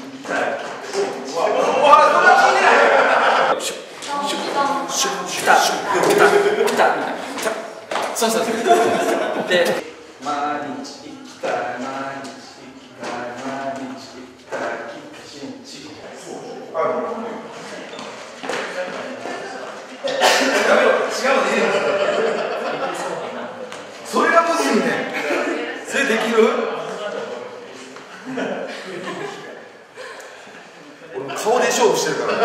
そうそうそう。で、毎日行きたい、毎日行きたい、毎日行きたい、新地。違うね。それがむずいね。それできる？ 俺顔で勝負してるから。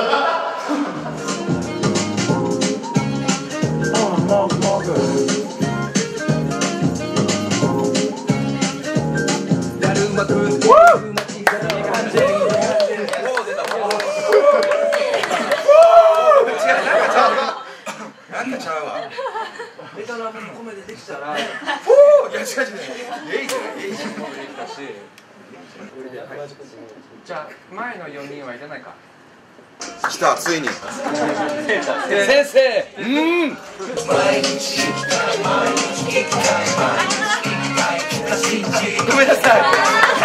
なんかちゃうわ。ベトナムの米でできたら、いや違う。 じゃあ前の4人はいらないか。 来たついに。 先生。ごめんなさい。